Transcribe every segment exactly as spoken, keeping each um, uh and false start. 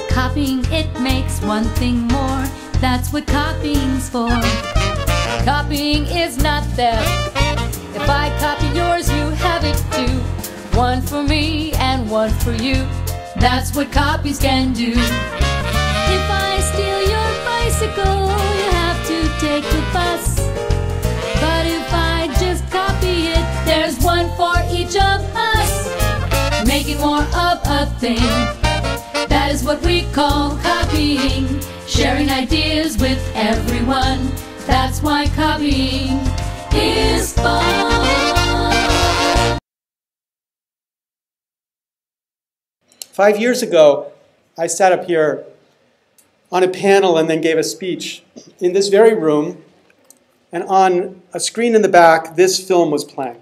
Copying, it makes one thing more. That's what copying's for. Copying is not theft. If I copy yours, you have it too. One for me and one for you. That's what copies can do. If I steal your bicycle, you have to take the bus. But if I just copy it, there's one for each of us. Making more of a thing, that is what we call copying. Sharing ideas with everyone, that's why copying is fun. Five years ago, I sat up here on a panel and then gave a speech in this very room, and on a screen in the back, this film was playing.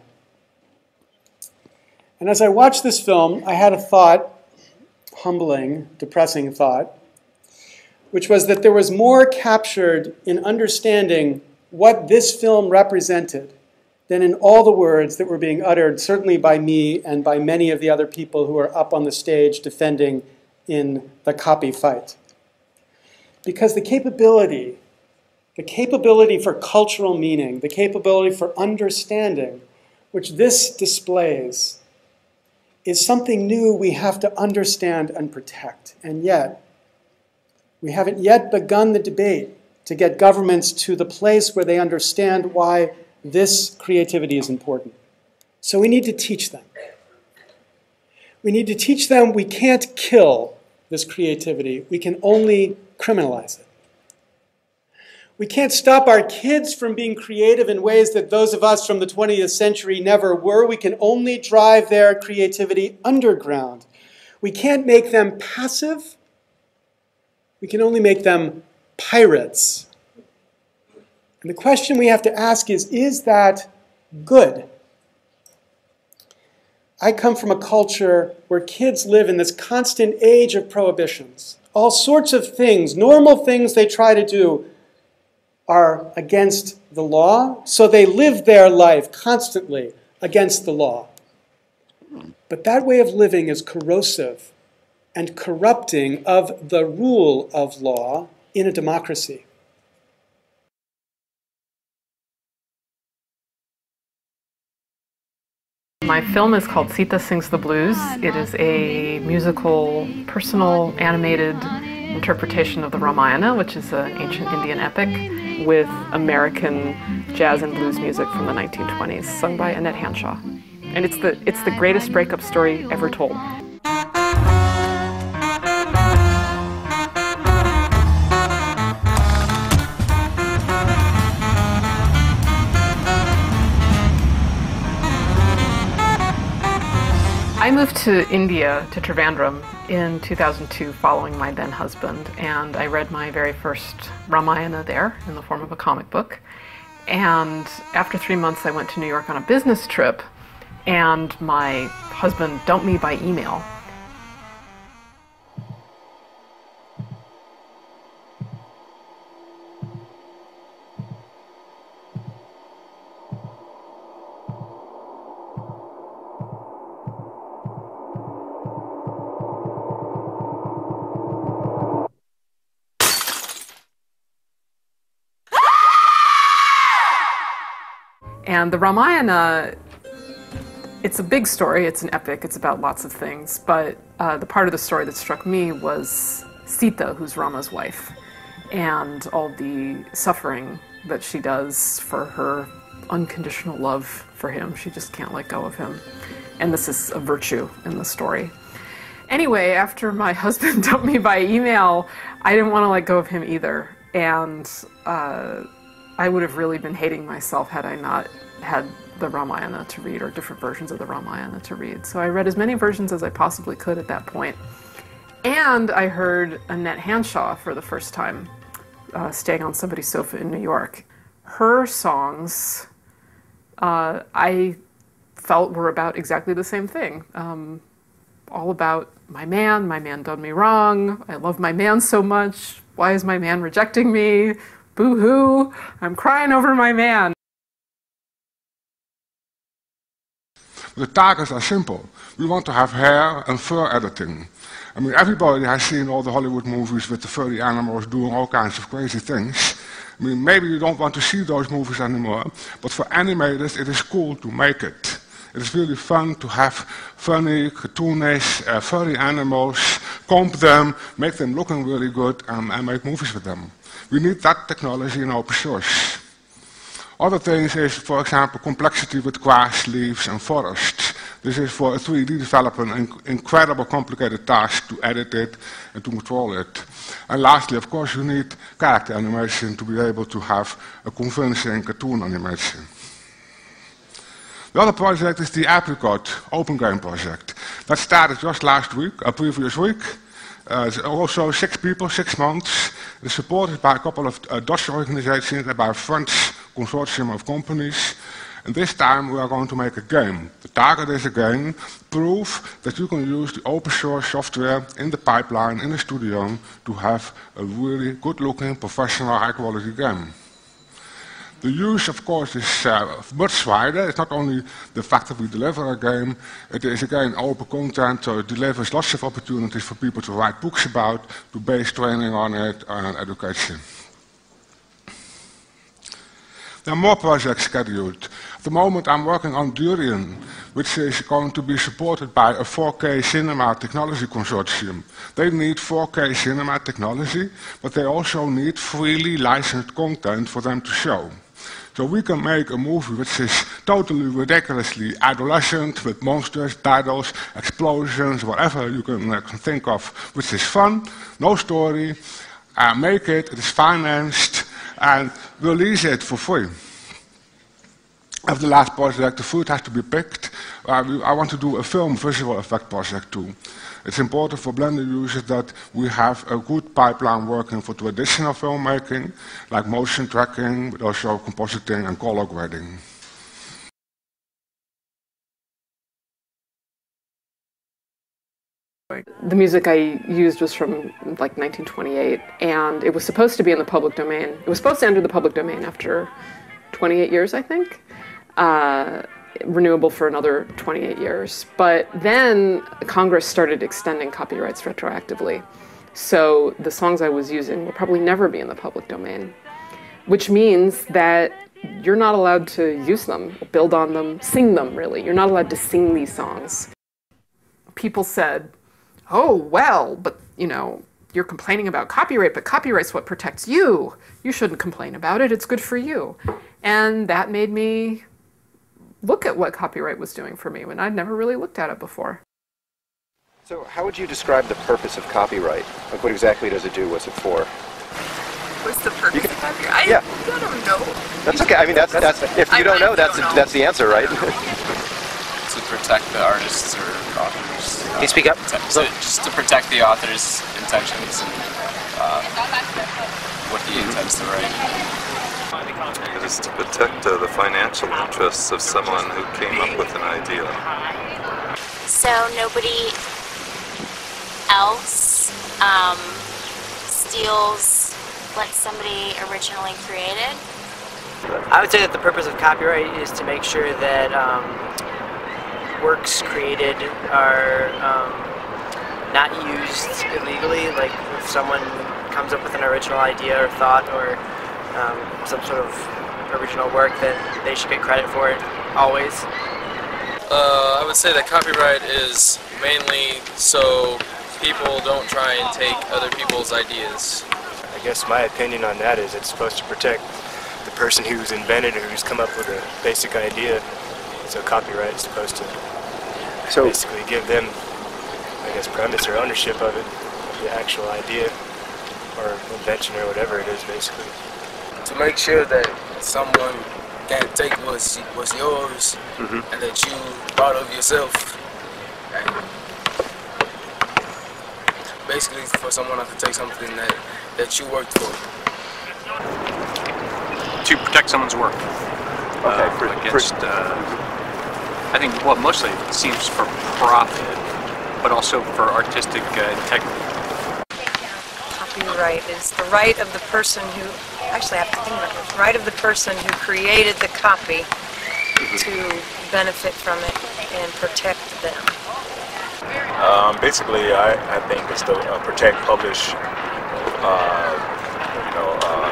And as I watched this film, I had a thought, humbling, depressing thought, which was that there was more captured in understanding what this film represented than in all the words that were being uttered, certainly by me and by many of the other people who are up on the stage defending in the copy fight. Because the capability, the capability for cultural meaning, the capability for understanding, which this displays, is something new we have to understand and protect. And yet, we haven't yet begun the debate to get governments to the place where they understand why this creativity is important. So we need to teach them. We need to teach them we can't kill this creativity. We can only criminalize it. We can't stop our kids from being creative in ways that those of us from the twentieth century never were. We can only drive their creativity underground. We can't make them passive. We can only make them pirates. And the question we have to ask is, is that good? I come from a culture where kids live in this constant age of prohibitions. All sorts of things, normal things they try to do, are against the law, so they live their life constantly against the law. But that way of living is corrosive and corrupting of the rule of law in a democracy. My film is called Sita Sings the Blues. It is a musical, personal, animated interpretation of the Ramayana, which is an ancient Indian epic, with American jazz and blues music from the nineteen twenties, sung by Annette Hanshaw. And it's the, it's the greatest breakup story ever told. I moved to India, to Trivandrum, in two thousand two following my then husband, and I read my very first Ramayana there in the form of a comic book. And after three months I went to New York on a business trip, and my husband dumped me by email. And the Ramayana, it's a big story, it's an epic, it's about lots of things, but uh, the part of the story that struck me was Sita, who's Rama's wife, and all the suffering that she does for her unconditional love for him. She just can't let go of him. And this is a virtue in the story. Anyway, after my husband dumped me by email, I didn't want to let go of him either. And uh, I would have really been hating myself had I not had the Ramayana to read, or different versions of the Ramayana to read. So I read as many versions as I possibly could at that point. And I heard Annette Hanshaw for the first time, uh, staying on somebody's sofa in New York. Her songs, uh, I felt were about exactly the same thing. Um, all about my man, my man done me wrong, I love my man so much, why is my man rejecting me? Boo-hoo, I'm crying over my man. The targets are simple. We want to have hair and fur editing. I mean, everybody has seen all the Hollywood movies with the furry animals doing all kinds of crazy things. I mean, maybe you don't want to see those movies anymore, but for animators it is cool to make it. It is really fun to have funny, cartoonish, uh, furry animals, comb them, make them looking really good, um, and make movies with them. We need that technology in open source. Other things is, for example, complexity with grass, leaves, and forests. This is for a three D developer an incredible complicated task to edit it and to control it. And lastly, of course, you need character animation to be able to have a convincing cartoon animation. The other project is the Apricot Open Game project. That started just last week, a previous week. Uh, it's also six people, six months. It's supported by a couple of uh, Dutch organizations and by a French consortium of companies. And this time we are going to make a game. The target is again proof that you can use the open source software in the pipeline, in the studio, to have a really good looking, professional, high quality game. The use, of course, is uh, much wider. It's not only the fact that we deliver a game, it is again open content, so it delivers lots of opportunities for people to write books about, to base training on it, and education. There are more projects scheduled. At the moment I'm working on Durian, which is going to be supported by a four K cinema technology consortium. They need four K cinema technology, but they also need freely licensed content for them to show. So we can make a movie which is totally ridiculously adolescent, with monsters, battles, explosions, whatever you can, uh, can think of, which is fun, no story, uh, make it, it is financed, and release it for free. Of the last project, the fruit has to be picked. Uh, we, I want to do a film visual effect project too. It's important for Blender users that we have a good pipeline working for traditional filmmaking, like motion tracking, but also compositing and color grading. The music I used was from like nineteen twenty-eight, and it was supposed to be in the public domain. It was supposed to enter the public domain after twenty-eight years, I think. Uh, renewable for another twenty-eight years. But then Congress started extending copyrights retroactively. So the songs I was using will probably never be in the public domain, which means that you're not allowed to use them, build on them, sing them, really. You're not allowed to sing these songs. People said, oh, well, but, you know, you're complaining about copyright, but copyright's what protects you. You shouldn't complain about it. It's good for you. And that made me look at what copyright was doing for me when I'd never really looked at it before. So how would you describe the purpose of copyright? Like, what exactly does it do? What's it for? What's the purpose can, of copyright? I, yeah. I don't know. That's okay. I mean, that's, that's if you don't know, that's don't know. that's the answer, right? To protect the artists or authors. Can you speak up? So just to protect the author's intentions and uh, what he intends to write. It is to protect uh, the financial interests of someone who came up with an idea. So nobody else um, steals what somebody originally created? I would say that the purpose of copyright is to make sure that um, works created are um, not used illegally. Like if someone comes up with an original idea or thought or um, some sort of original work, then they should get credit for it, always. Uh, I would say that copyright is mainly so people don't try and take other people's ideas. I guess my opinion on that is it's supposed to protect the person who's invented or who's come up with a basic idea. So copyright is supposed to so basically give them, I guess, premise or ownership of it, the actual idea or invention or whatever it is, basically. To make sure that someone can't take what's, what's yours mm-hmm. and that you brought of yourself. And basically for someone else to take something that, that you worked for. To protect someone's work. Okay, uh, for, against, for, uh, I think, well, mostly it seems for profit, but also for artistic uh, integrity. Copyright is the right of the person who, actually I have to think about this, right of the person who created the copy to benefit from it and protect them? Um, basically, I, I think it's to uh, protect, publish, uh, you know,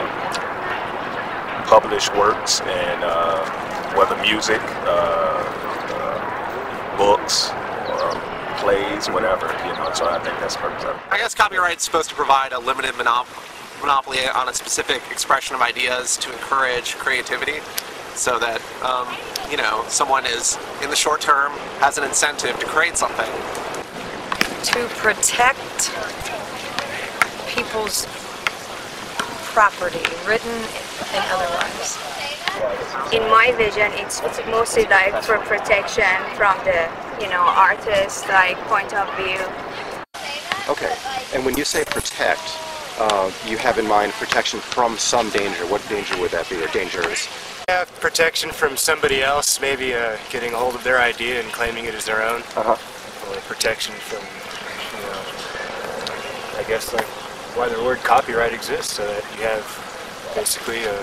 uh, publish works, and uh, whether music, uh, uh, books, or plays, whatever, you know. So I think that's the purpose of it. I guess copyright's supposed to provide a limited monop monopoly on a specific expression of ideas to encourage creativity, so that um, you know, someone is in the short term has an incentive to create something. To protect people's property, written and otherwise. In my vision, it's mostly like for protection from the, you know, artist like point of view. Okay, and when you say protect, uh, you have in mind protection from some danger. What danger would that be, or dangers? Have protection from somebody else, maybe uh, getting a hold of their idea and claiming it as their own. Uh-huh. Or protection from, you know, I guess like why the word copyright exists, so that you have basically a,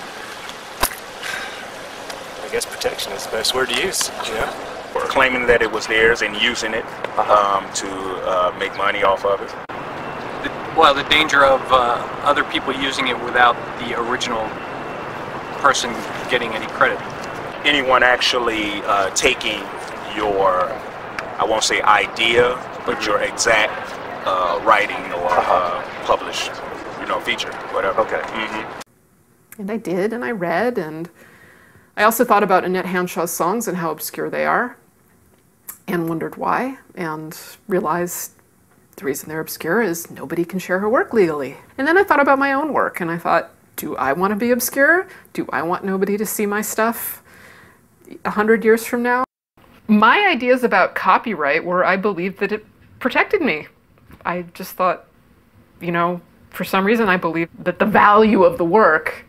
I guess protection is the best word to use, you know? Or claiming that it was theirs and using it um, to uh, make money off of it. The, well, the danger of uh, other people using it without the original person getting any credit. Anyone actually uh, taking your, I won't say idea, but your exact uh, writing or uh, published, you know, feature, whatever. Okay. Mm-hmm. And I did, and I read, and I also thought about Annette Hanshaw's songs and how obscure they are, and wondered why, and realized the reason they're obscure is nobody can share her work legally. And then I thought about my own work, and I thought, do I want to be obscure? Do I want nobody to see my stuff a hundred years from now? My ideas about copyright were I believed that it protected me. I just thought, you know, for some reason I believed that the value of the work,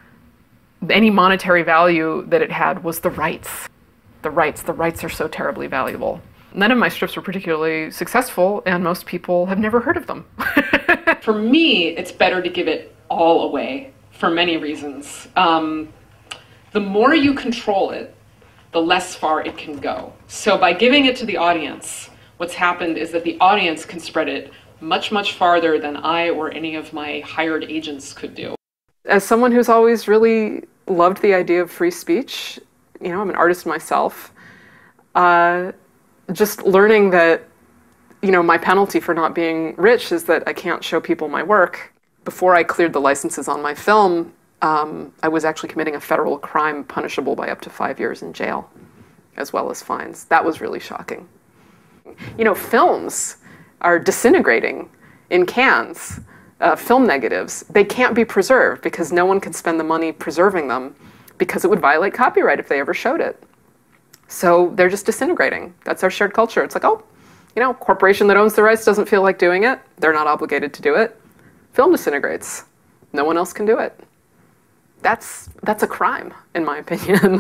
any monetary value that it had, was the rights. The rights, the rights are so terribly valuable. None of my strips were particularly successful, and most people have never heard of them. For me, it's better to give it all away for many reasons. Um, the more you control it, the less far it can go. So by giving it to the audience, what's happened is that the audience can spread it much, much farther than I or any of my hired agents could do. As someone who's always really loved the idea of free speech, you know, I'm an artist myself, uh, just learning that, you know, my penalty for not being rich is that I can't show people my work. Before I cleared the licenses on my film, um, I was actually committing a federal crime punishable by up to five years in jail, as well as fines. That was really shocking. You know, films are disintegrating in cans. Uh, film negatives, they can't be preserved because no one can spend the money preserving them because it would violate copyright if they ever showed it. So they're just disintegrating. That's our shared culture. It's like, oh, you know, corporation that owns the rights doesn't feel like doing it. They're not obligated to do it. Film disintegrates. No one else can do it. That's, that's a crime, in my opinion.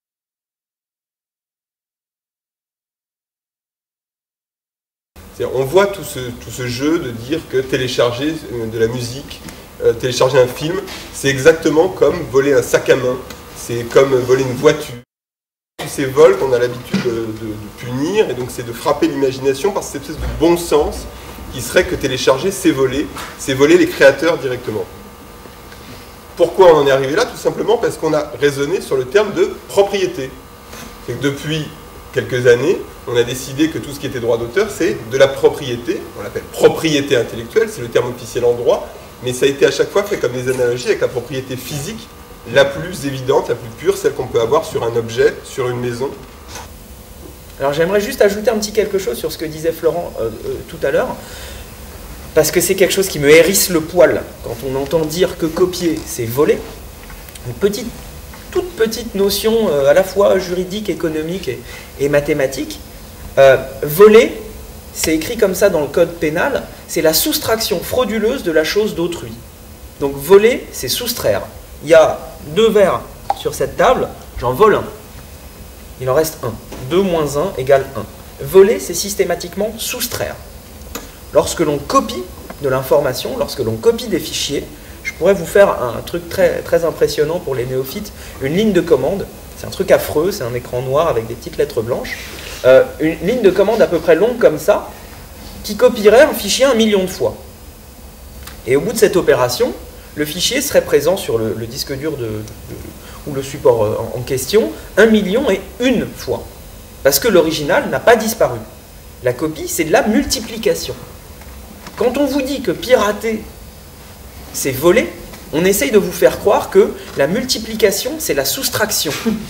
On voit tout ce, tout ce jeu de dire que télécharger de la musique, euh, télécharger un film, c'est exactement comme voler un sac à main, c'est comme voler une voiture. Tous ces vols qu'on a l'habitude de, de, de punir, et donc c'est de frapper l'imagination par cette espèce de bon sens qui serait que télécharger, c'est voler, c'est voler les créateurs directement. Pourquoi on en est arrivé là? Tout simplement parce qu'on a raisonné sur le terme de propriété. C'est que depuis quelques années, on a décidé que tout ce qui était droit d'auteur, c'est de la propriété. On l'appelle propriété intellectuelle, c'est le terme officiel en droit, mais ça a été à chaque fois fait comme des analogies avec la propriété physique, la plus évidente, la plus pure, celle qu'on peut avoir sur un objet, sur une maison. Alors j'aimerais juste ajouter un petit quelque chose sur ce que disait Florent euh, euh, tout à l'heure, parce que c'est quelque chose qui me hérisse le poil quand on entend dire que copier, c'est voler. Une petite toute petite notion euh, à la fois juridique, économique et, et mathématique. Euh, voler, c'est écrit comme ça dans le code pénal, c'est la soustraction frauduleuse de la chose d'autrui. Donc voler, c'est soustraire. Il y a deux verres sur cette table, j'en vole un. Il en reste un. deux moins un égale un. Voler, c'est systématiquement soustraire. Lorsque l'on copie de l'information, lorsque l'on copie des fichiers, je pourrais vous faire un truc très, très impressionnant pour les néophytes, une ligne de commande. C'est un truc affreux, c'est un écran noir avec des petites lettres blanches. Euh, une ligne de commande à peu près longue comme ça, qui copierait un fichier un million de fois. Et au bout de cette opération, le fichier serait présent sur le, le disque dur de, de, ou le support en, en question un million et une fois. Parce que l'original n'a pas disparu. La copie, c'est de la multiplication. Quand on vous dit que pirater, c'est voler, on essaye de vous faire croire que la multiplication, c'est la soustraction.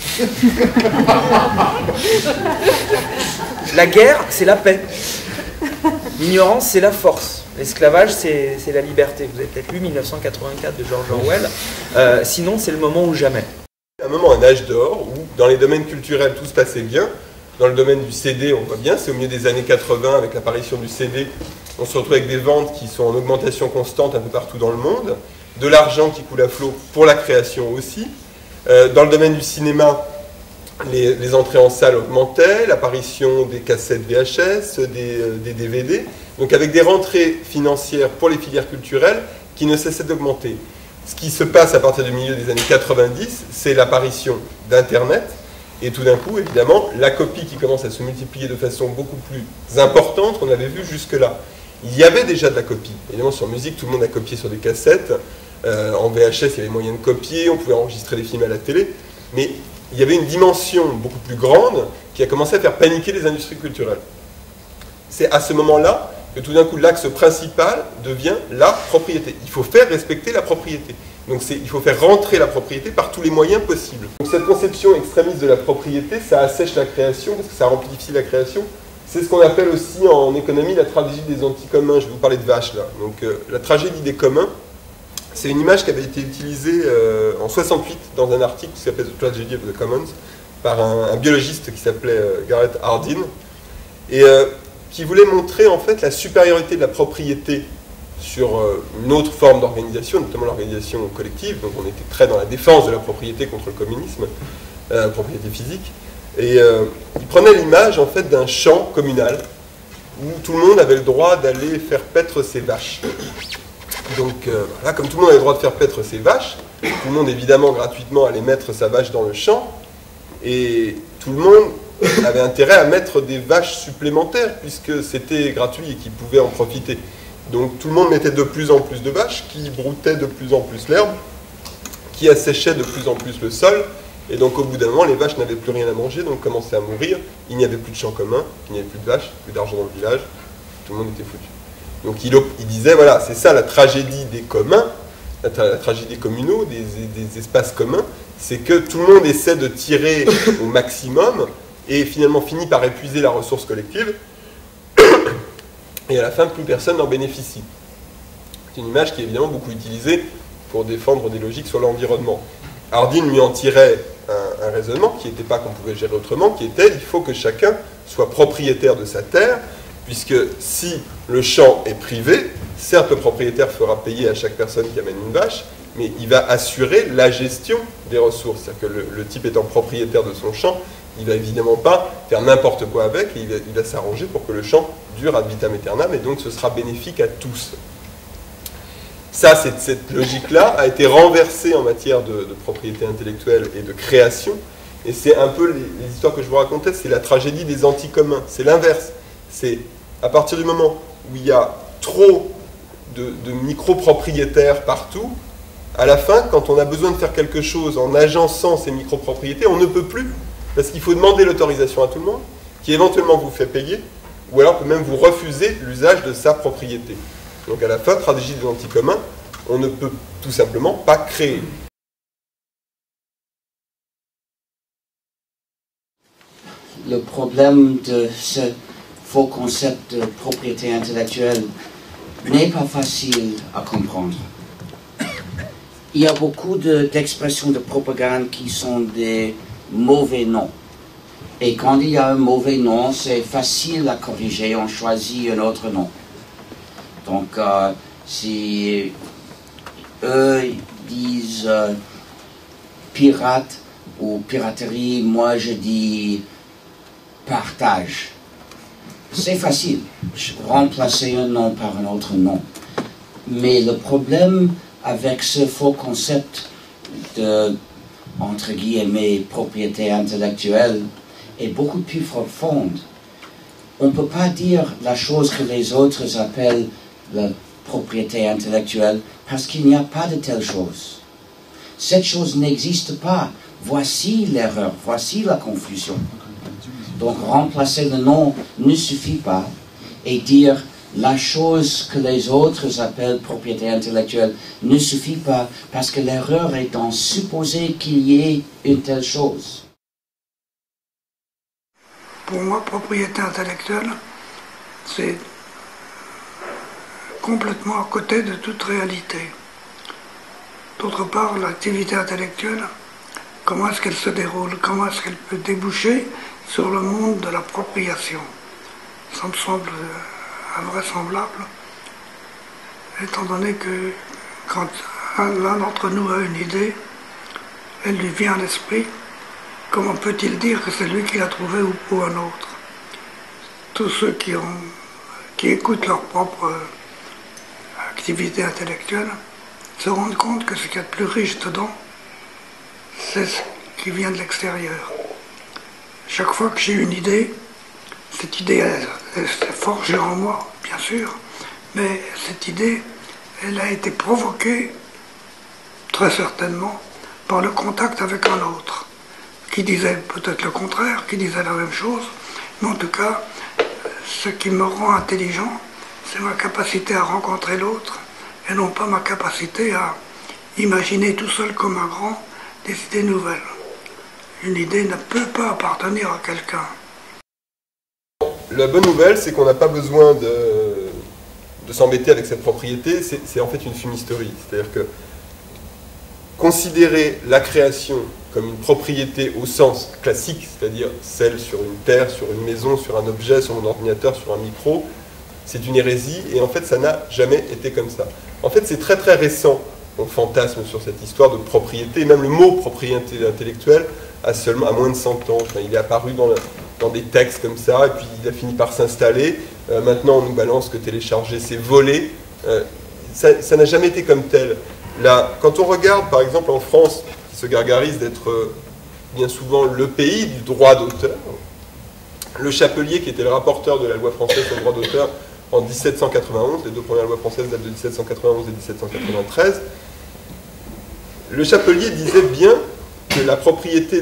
La guerre, c'est la paix. L'ignorance, c'est la force. L'esclavage, c'est la liberté. Vous avez peut-être lu mille neuf cent quatre-vingt-quatre de George Orwell. Euh, sinon, c'est le moment ou jamais. Un moment, un âge d'or, où dans les domaines culturels, tout se passait bien. Dans le domaine du C D, on voit bien, c'est au milieu des années quatre-vingts, avec l'apparition du C D, on se retrouve avec des ventes qui sont en augmentation constante un peu partout dans le monde, de l'argent qui coule à flot pour la création aussi. Euh, dans le domaine du cinéma, les, les entrées en salle augmentaient, l'apparition des cassettes V H S, des, euh, des D V D, donc avec des rentrées financières pour les filières culturelles qui ne cessaient d'augmenter. Ce qui se passe à partir du milieu des années quatre-vingt-dix, c'est l'apparition d'Internet, et tout d'un coup, évidemment, la copie qui commence à se multiplier de façon beaucoup plus importante qu'on avait vu jusque-là. Il y avait déjà de la copie. Évidemment, sur musique, tout le monde a copié sur des cassettes. Euh, en V H S, il y avait moyen de copier, on pouvait enregistrer des films à la télé. Mais il y avait une dimension beaucoup plus grande qui a commencé à faire paniquer les industries culturelles. C'est à ce moment-là que tout d'un coup, l'axe principal devient la propriété. Il faut faire respecter la propriété. Donc il faut faire rentrer la propriété par tous les moyens possibles. Donc cette conception extrémiste de la propriété, ça assèche la création, parce que ça amplifie la création. C'est ce qu'on appelle aussi en économie la tragédie des anticommuns. Je vais vous parler de vaches là. Donc euh, la tragédie des communs, c'est une image qui avait été utilisée euh, en soixante-huit dans un article qui s'appelle The Tragedy of the Commons par un, un biologiste qui s'appelait euh, Garrett Hardin, et euh, qui voulait montrer en fait la supériorité de la propriété sur une autre forme d'organisation, notamment l'organisation collective. Donc on était très dans la défense de la propriété contre le communisme, euh, propriété physique. Et euh, il prenait l'image en fait d'un champ communal où tout le monde avait le droit d'aller faire paître ses vaches. Donc euh, là, comme tout le monde avait le droit de faire paître ses vaches, tout le monde évidemment gratuitement allait mettre sa vache dans le champ, et tout le monde avait intérêt à mettre des vaches supplémentaires puisque c'était gratuit et qu'ils pouvaient en profiter. Donc tout le monde mettait de plus en plus de vaches qui broutaient de plus en plus l'herbe, qui asséchaient de plus en plus le sol, et donc au bout d'un moment les vaches n'avaient plus rien à manger, donc commençaient à mourir, il n'y avait plus de champ commun, il n'y avait plus de vaches, plus d'argent dans le village, tout le monde était foutu. Donc il, il disait, voilà, c'est ça la tragédie des communs, la, tra la tragédie communaux, des, des espaces communs, c'est que tout le monde essaie de tirer au maximum, et finalement finit par épuiser la ressource collective, et à la fin, plus personne n'en bénéficie. C'est une image qui est évidemment beaucoup utilisée pour défendre des logiques sur l'environnement. Hardin lui en tirait un, un raisonnement qui n'était pas qu'on pouvait gérer autrement, qui était il faut que chacun soit propriétaire de sa terre, puisque si le champ est privé, certes le propriétaire fera payer à chaque personne qui amène une vache, mais il va assurer la gestion des ressources. C'est-à-dire que le, le type étant propriétaire de son champ, il ne va évidemment pas faire n'importe quoi avec, et il va, il va s'arranger pour que le champ dure ad vitam aeternam, et donc ce sera bénéfique à tous. Ça, cette, cette logique-là a été renversée en matière de, de propriété intellectuelle et de création, et c'est un peu les, les histoires que je vous racontais, c'est la tragédie des anticommuns, c'est l'inverse. C'est à partir du moment où il y a trop de, de micro-propriétaires partout, à la fin, quand on a besoin de faire quelque chose en agençant ces micro-propriétés, on ne peut plus. Parce qu'il faut demander l'autorisation à tout le monde, qui éventuellement vous fait payer, ou alors peut même vous refuser l'usage de sa propriété. Donc à la fin, tragédie des anticommuns, on ne peut tout simplement pas créer. Le problème de ce faux concept de propriété intellectuelle n'est pas facile à comprendre. Il y a beaucoup d'expressions de, de propagande qui sont des mauvais noms. Et quand il y a un mauvais nom, c'est facile à corriger, on choisit un autre nom. Donc, euh, si eux disent euh, pirate ou piraterie, moi je dis partage. C'est facile, remplacer un nom par un autre nom. Mais le problème avec ce faux concept de entre guillemets, propriété intellectuelle est beaucoup plus profonde. On ne peut pas dire la chose que les autres appellent la propriété intellectuelle parce qu'il n'y a pas de telle chose. Cette chose n'existe pas. Voici l'erreur, voici la confusion. Donc remplacer le nom ne suffit pas et dire la chose que les autres appellent propriété intellectuelle ne suffit pas parce que l'erreur est en supposer qu'il y ait une telle chose. Pour moi, propriété intellectuelle, c'est complètement à côté de toute réalité. D'autre part, l'activité intellectuelle, comment est-ce qu'elle se déroule, comment est-ce qu'elle peut déboucher sur le monde de l'appropriation. Ça me semble invraisemblable, étant donné que quand l'un d'entre nous a une idée, elle lui vient à l'esprit, comment peut-il dire que c'est lui qui l'a trouvée ou, ou un autre? Tous ceux qui, ont, qui écoutent leur propre activité intellectuelle se rendent compte que ce qu'il y a de plus riche dedans, c'est ce qui vient de l'extérieur. Chaque fois que j'ai une idée, cette idée est forgée en moi, bien sûr, mais cette idée, elle a été provoquée, très certainement, par le contact avec un autre, qui disait peut-être le contraire, qui disait la même chose, mais en tout cas, ce qui me rend intelligent, c'est ma capacité à rencontrer l'autre, et non pas ma capacité à imaginer tout seul comme un grand des idées nouvelles. Une idée ne peut pas appartenir à quelqu'un. La bonne nouvelle, c'est qu'on n'a pas besoin de, de s'embêter avec cette propriété, c'est en fait une fumisterie. C'est-à-dire que considérer la création comme une propriété au sens classique, c'est-à-dire celle sur une terre, sur une maison, sur un objet, sur mon ordinateur, sur un micro, c'est une hérésie, et en fait ça n'a jamais été comme ça. En fait c'est très très récent, on fantasme sur cette histoire de propriété, même le mot propriété intellectuelle a seulement à moins de cent ans, enfin, il est apparu dans, le, dans des textes comme ça, et puis il a fini par s'installer, euh, maintenant on nous balance que télécharger c'est voler, euh, ça n'a jamais été comme tel. Là, quand on regarde par exemple en France, qui se gargarise d'être euh, bien souvent le pays du droit d'auteur, le Chapelier, qui était le rapporteur de la loi française sur le droit d'auteur en mille sept cent quatre-vingt-onze, les deux premières lois françaises datent de mille sept cent quatre-vingt-onze et mille sept cent quatre-vingt-treize, le Chapelier disait bien que la propriété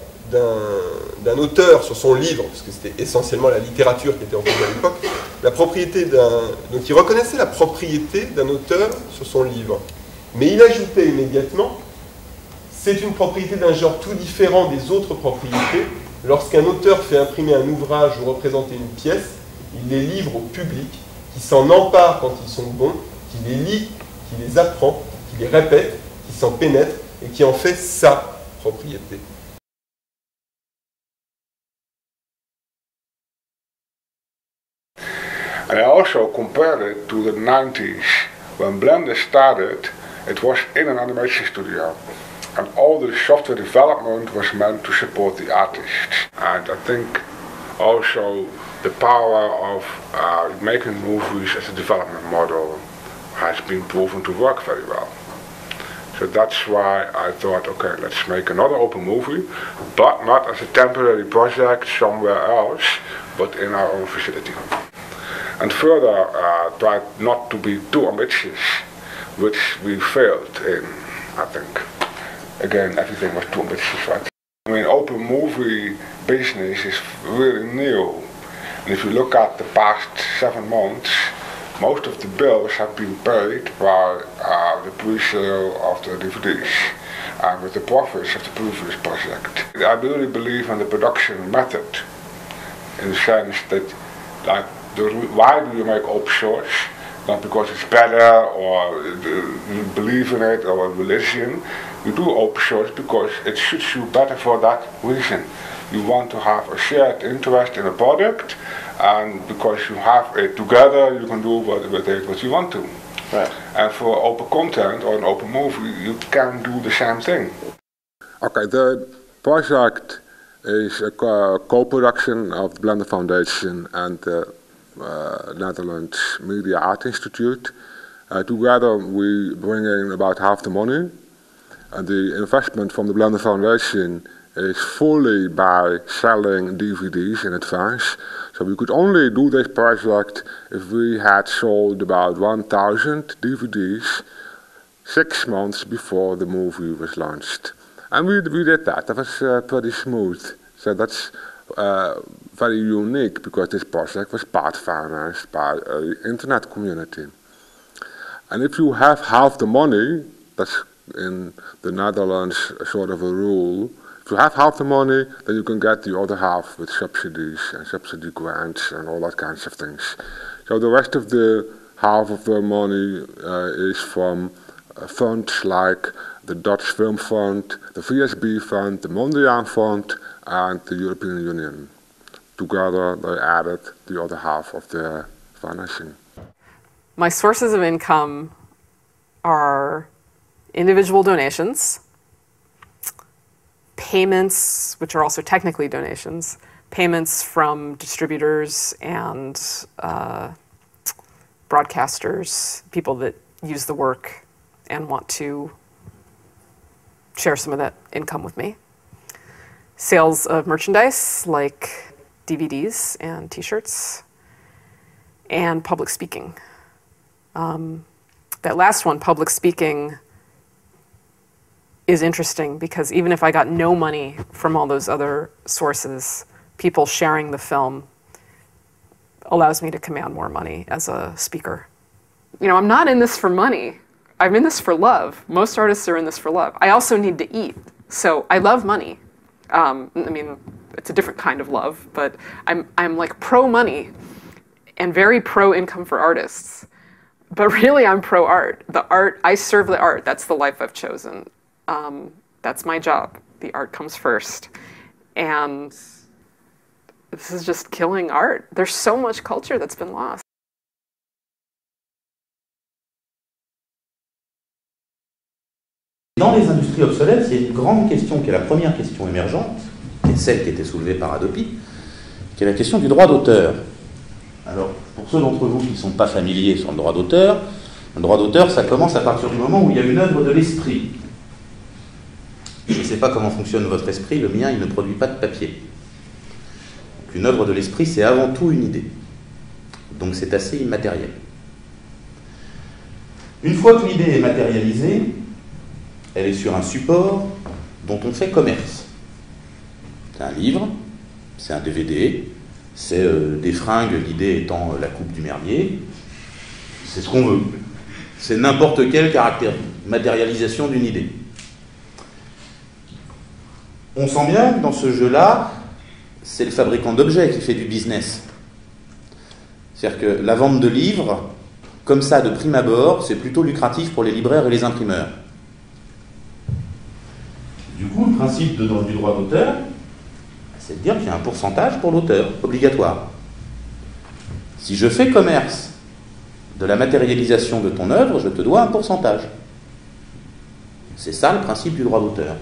d'un auteur sur son livre, parce que c'était essentiellement la littérature qui était en vogue à l'époque, la propriété d'un... Donc il reconnaissait la propriété d'un auteur sur son livre. Mais il ajoutait immédiatement, c'est une propriété d'un genre tout différent des autres propriétés. Lorsqu'un auteur fait imprimer un ouvrage ou représenter une pièce, il les livre au public, qui s'en empare quand ils sont bons, qui les lit, qui les apprend, qui les répète, qui s'en pénètre et qui en fait sa propriété. And I also compared it to the nineties. When Blender started, it was in an animation studio. And all the software development was meant to support the artists. And I think also the power of uh, making movies as a development model has been proven to work very well. So that's why I thought, okay, let's make another open movie, but not as a temporary project somewhere else, but in our own facility. And further, uh, tried not to be too ambitious, which we failed in, I think. Again, everything was too ambitious, right? I mean, open movie business is really new. And if you look at the past seven months, most of the bills have been paid by uh, the pre-sale of the D V Ds and with the profits of the previous project. I really believe in the production method, in the sense that, like, the, why do you make open source? Not because it's better or you believe in it or religion. You do open source because it suits you better for that reason. You want to have a shared interest in a product, and because you have it together, you can do what, with it what you want to. Right. And for open content or an open movie, you can do the same thing. Okay, the project is a co-production of the Blender Foundation and the uh, Netherlands Media Art Institute. Uh, together we bring in about half the money. And the investment from the Blender Foundation is fully by selling D V Ds in advance. So we could only do this project if we had sold about one thousand D V Ds six months before the movie was launched. And we, we did that. That was uh, pretty smooth. So that's uh, very unique because this project was part financed by the internet community. And if you have half the money, that's in the Netherlands sort of a rule, if you have half the money, then you can get the other half with subsidies and subsidy grants and all that kinds of things. So the rest of the half of the money uh, is from uh, funds like the Dutch Film Fund, the V S B Fund, the Mondriaan Fund, and the European Union. Together, they added the other half of the financing. My sources of income are individual donations, payments, which are also technically donations, payments from distributors and uh, broadcasters, people that use the work and want to share some of that income with me. Sales of merchandise like D V Ds and t-shirts, and public speaking. Um, that last one, public speaking, is interesting because even if I got no money from all those other sources, people sharing the film allows me to command more money as a speaker. You know, I'm not in this for money. I'm in this for love. Most artists are in this for love. I also need to eat, so I love money. Um, I mean, it's a different kind of love, but I'm, I'm like pro-money and very pro-income for artists. But really, I'm pro-art. The art, I serve the art. That's the life I've chosen. Um, that's my job. The art comes first. And this is just killing art. There's so much culture that's been lost. Dans les industries obsolètes, il y a une grande question qui est la première question émergente, qui est celle qui a été soulevée par Adopi, qui est la question du droit d'auteur. Alors, pour ceux d'entre vous qui ne sont pas familiers sur le droit d'auteur, le droit d'auteur, ça commence à partir du moment où il y a une œuvre de l'esprit. Je ne sais pas comment fonctionne votre esprit, le mien, il ne produit pas de papier. Donc, une œuvre de l'esprit, c'est avant tout une idée. Donc c'est assez immatériel. Une fois que l'idée est matérialisée, elle est sur un support dont on fait commerce. C'est un livre, c'est un D V D, c'est euh, des fringues, l'idée étant euh, la coupe du merdier. C'est ce qu'on veut. C'est n'importe quelle caractère, matérialisation d'une idée. On sent bien que dans ce jeu-là, c'est le fabricant d'objets qui fait du business. C'est-à-dire que la vente de livres, comme ça, de prime abord, c'est plutôt lucratif pour les libraires et les imprimeurs. Du coup, le principe de, du droit d'auteur, c'est de dire qu'il y a un pourcentage pour l'auteur, obligatoire. Si je fais commerce de la matérialisation de ton œuvre, je te dois un pourcentage. C'est ça le principe du droit d'auteur.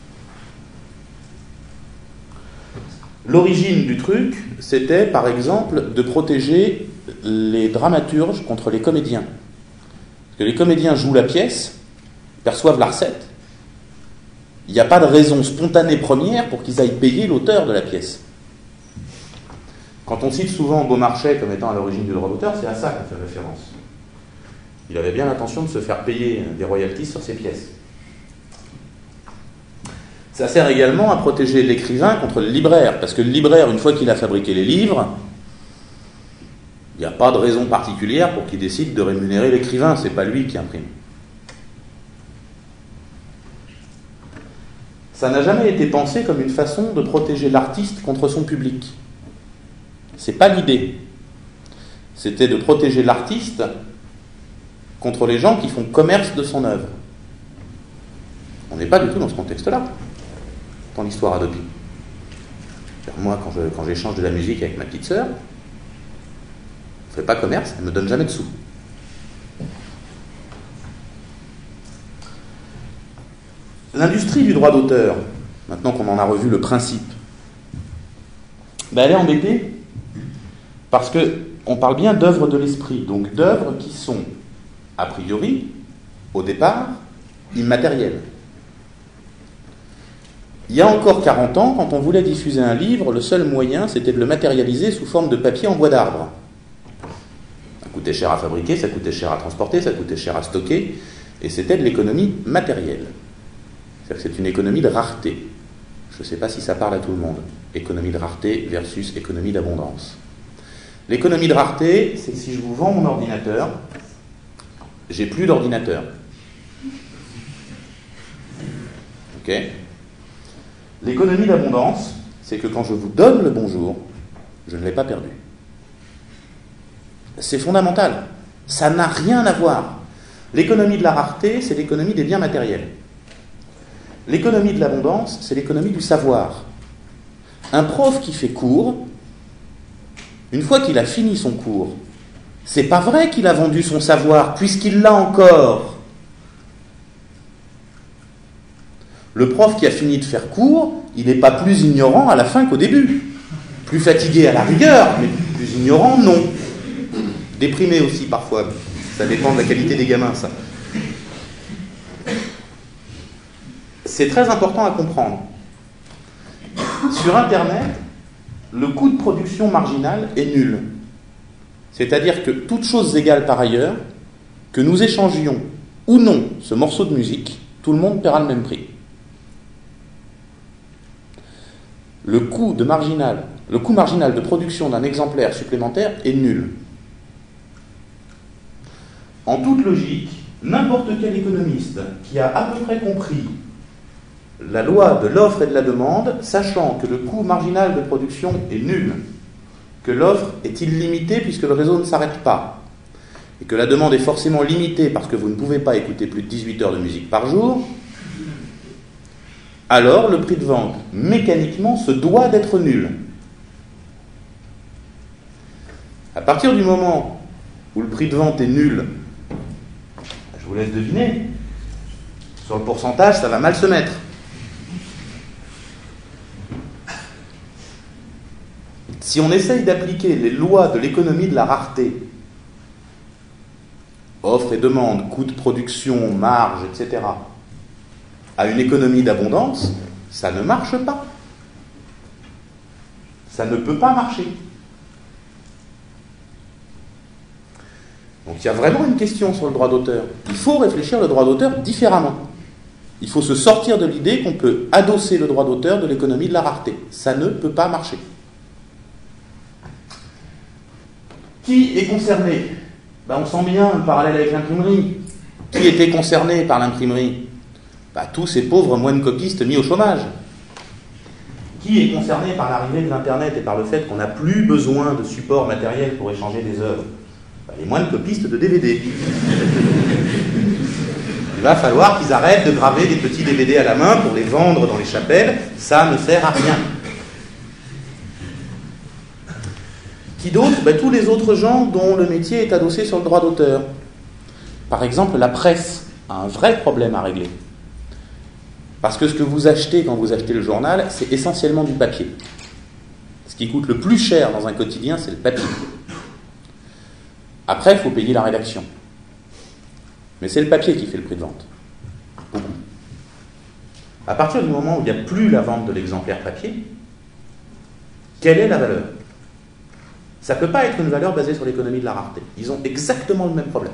L'origine du truc, c'était par exemple de protéger les dramaturges contre les comédiens. Parce que les comédiens jouent la pièce, perçoivent la recette. Il n'y a pas de raison spontanée première pour qu'ils aillent payer l'auteur de la pièce. Quand on cite souvent Beaumarchais comme étant à l'origine du droit d'auteur, c'est à ça qu'on fait référence. Il avait bien l'intention de se faire payer des royalties sur ses pièces. Ça sert également à protéger l'écrivain contre le libraire, parce que le libraire, une fois qu'il a fabriqué les livres, il n'y a pas de raison particulière pour qu'il décide de rémunérer l'écrivain, c'est pas lui qui imprime. Ça n'a jamais été pensé comme une façon de protéger l'artiste contre son public. C'est pas l'idée. C'était de protéger l'artiste contre les gens qui font commerce de son œuvre. On n'est pas du tout dans ce contexte-là, dans l'histoire Adopi. Moi, quand, je, quand j'échange de la musique avec ma petite sœur, je ne fais pas commerce, elle ne me donne jamais de sous. L'industrie du droit d'auteur, maintenant qu'on en a revu le principe, ben elle est embêtée parce qu'on parle bien d'œuvres de l'esprit, donc d'œuvres qui sont, a priori, au départ, immatérielles. Il y a encore quarante ans, quand on voulait diffuser un livre, le seul moyen, c'était de le matérialiser sous forme de papier en bois d'arbre. Ça coûtait cher à fabriquer, ça coûtait cher à transporter, ça coûtait cher à stocker, et c'était de l'économie matérielle. C'est-à-dire que c'est une économie de rareté. Je ne sais pas si ça parle à tout le monde. Économie de rareté versus économie d'abondance. L'économie de rareté, c'est que si je vous vends mon ordinateur, j'ai plus d'ordinateur. Ok ? L'économie d'abondance, c'est que quand je vous donne le bonjour, je ne l'ai pas perdu. C'est fondamental. Ça n'a rien à voir. L'économie de la rareté, c'est l'économie des biens matériels. L'économie de l'abondance, c'est l'économie du savoir. Un prof qui fait cours, une fois qu'il a fini son cours, c'est pas vrai qu'il a vendu son savoir, puisqu'il l'a encore. Le prof qui a fini de faire cours, il n'est pas plus ignorant à la fin qu'au début. Plus fatigué à la rigueur, mais plus ignorant, non. Déprimé aussi parfois, ça dépend de la qualité des gamins, ça. C'est très important à comprendre. Sur Internet, le coût de production marginal est nul. C'est-à-dire que, toutes choses égales par ailleurs, que nous échangions ou non ce morceau de musique, tout le monde paiera le même prix. Le coût, de marginal, le coût marginal de production d'un exemplaire supplémentaire est nul. En toute logique, n'importe quel économiste qui a à peu près compris la loi de l'offre et de la demande, sachant que le coût marginal de production est nul, que l'offre est illimitée puisque le réseau ne s'arrête pas, et que la demande est forcément limitée parce que vous ne pouvez pas écouter plus de dix-huit heures de musique par jour, alors le prix de vente, mécaniquement, se doit d'être nul. À partir du moment où le prix de vente est nul, je vous laisse deviner, sur le pourcentage, ça va mal se mettre. Si on essaye d'appliquer les lois de l'économie de la rareté, offre et demande, coût de production, marge, et cetera, à une économie d'abondance, ça ne marche pas. Ça ne peut pas marcher. Donc il y a vraiment une question sur le droit d'auteur. Il faut réfléchir le droit d'auteur différemment. Il faut se sortir de l'idée qu'on peut adosser le droit d'auteur de l'économie de la rareté. Ça ne peut pas marcher. Qui est concerné ? Ben, on sent bien le parallèle avec l'imprimerie. Qui était concerné par l'imprimerie ? Ben, tous ces pauvres moines copistes mis au chômage. Qui est concerné par l'arrivée de l'Internet et par le fait qu'on n'a plus besoin de support matériel pour échanger des œuvres ? Ben, les moines copistes de D V D. Il va falloir qu'ils arrêtent de graver des petits D V D à la main pour les vendre dans les chapelles. Ça ne sert à rien. Qui d'autre ? Ben, tous les autres gens dont le métier est adossé sur le droit d'auteur. Par exemple, la presse a un vrai problème à régler. Parce que ce que vous achetez quand vous achetez le journal, c'est essentiellement du papier. Ce qui coûte le plus cher dans un quotidien, c'est le papier. Après, il faut payer la rédaction. Mais c'est le papier qui fait le prix de vente. Beaucoup. À partir du moment où il n'y a plus la vente de l'exemplaire papier, quelle est la valeur ? Ça ne peut pas être une valeur basée sur l'économie de la rareté. Ils ont exactement le même problème.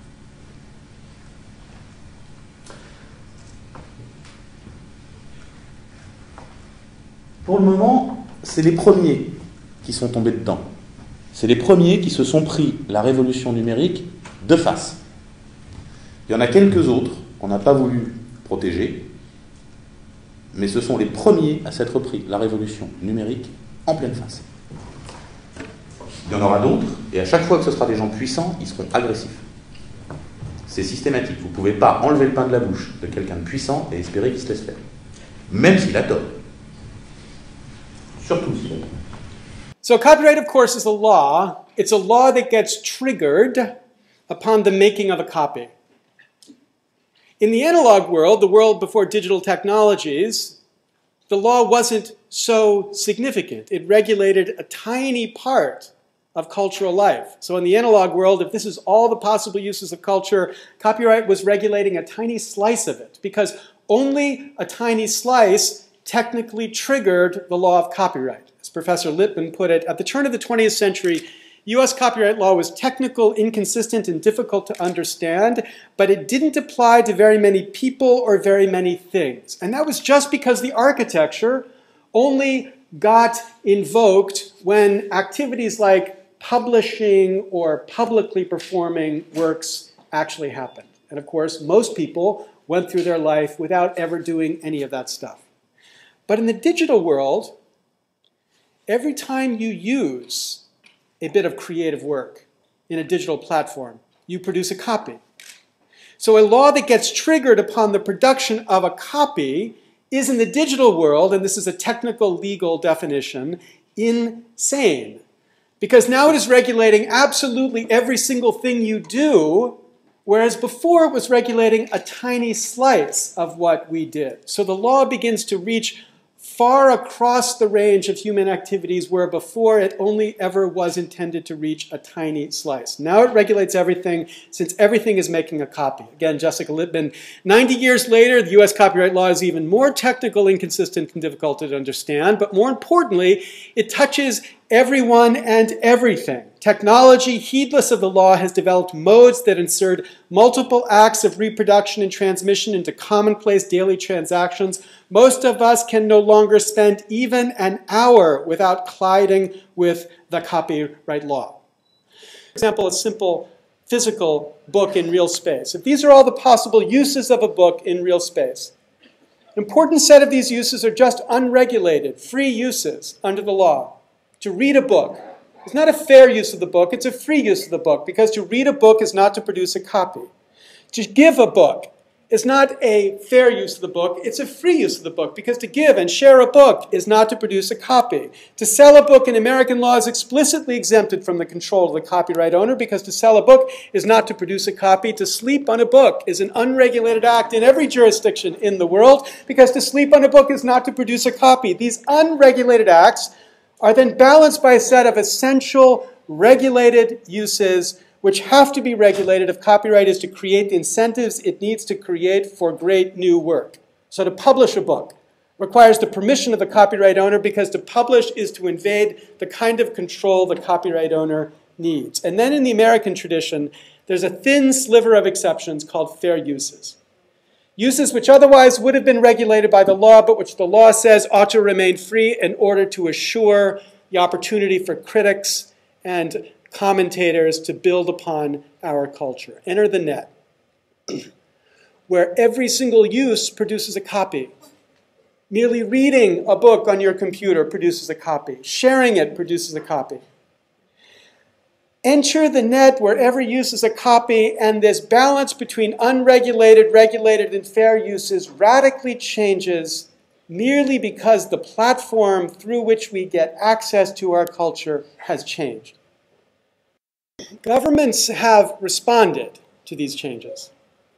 Pour le moment, c'est les premiers qui sont tombés dedans. C'est les premiers qui se sont pris la révolution numérique de face. Il y en a quelques autres qu'on n'a pas voulu protéger, mais ce sont les premiers à s'être pris la révolution numérique en pleine face. Il y en aura d'autres, et à chaque fois que ce sera des gens puissants, ils seront agressifs. C'est systématique. Vous ne pouvez pas enlever le pain de la bouche de quelqu'un de puissant et espérer qu'il se laisse faire. Même s'il a tort. Surtout s'il a tort. So copyright, of course, is a law. It's a law that gets triggered upon the making of a copy. In the analog world, the world before digital technologies, the law wasn't so significant. It regulated a tiny part of cultural life. So in the analog world, if this is all the possible uses of culture, copyright was regulating a tiny slice of it, because only a tiny slice technically triggered the law of copyright. As Professor Lippmann put it, at the turn of the twentieth century, U S copyright law was technical, inconsistent, and difficult to understand, but it didn't apply to very many people or very many things. And that was just because the architecture only got invoked when activities like publishing or publicly performing works actually happened. And of course, most people went through their life without ever doing any of that stuff. But in the digital world, every time you use a bit of creative work in a digital platform, you produce a copy. So a law that gets triggered upon the production of a copy is in the digital world, and this is a technical legal definition, insane. Because now it is regulating absolutely every single thing you do, whereas before it was regulating a tiny slice of what we did. So the law begins to reach far across the range of human activities where before it only ever was intended to reach a tiny slice. Now it regulates everything since everything is making a copy. Again, Jessica Lippmann. ninety years later, the U S copyright law is even more technical, inconsistent, and difficult to understand, but more importantly, it touches everyone and everything. Technology, heedless of the law, has developed modes that insert multiple acts of reproduction and transmission into commonplace daily transactions. Most of us can no longer spend even an hour without colliding with the copyright law. For example, a simple physical book in real space. If these are all the possible uses of a book in real space, an important set of these uses are just unregulated, free uses under the law. To read a book is not a fair use of the book, it's a free use of the book, because to read a book is not to produce a copy. To give a book is not a fair use of the book, it's a free use of the book, because to give and share a book is not to produce a copy. To sell a book in American law is explicitly exempted from the control of the copyright owner, because to sell a book is not to produce a copy. To sleep on a book is an unregulated act in every jurisdiction in the world, because to sleep on a book is not to produce a copy. These unregulated acts are then balanced by a set of essential regulated uses which have to be regulated if copyright is to create the incentives it needs to create for great new work. So to publish a book requires the permission of the copyright owner, because to publish is to invade the kind of control the copyright owner needs. And then in the American tradition, there's a thin sliver of exceptions called fair uses. Uses which otherwise would have been regulated by the law, but which the law says ought to remain free in order to assure the opportunity for critics and commentators to build upon our culture. Enter the net, where every single use produces a copy. Merely reading a book on your computer produces a copy. Sharing it produces a copy. Enter the net where every use is a copy, and this balance between unregulated, regulated, and fair uses radically changes merely because the platform through which we get access to our culture has changed. Governments have responded to these changes.